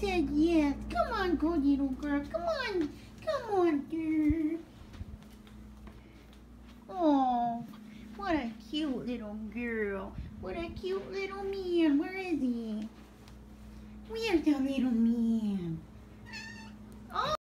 said yes. Come on, good little girl. Come on. Come on, girl. Oh, what a cute little girl. What a cute little man. Where is he? Where's the little man?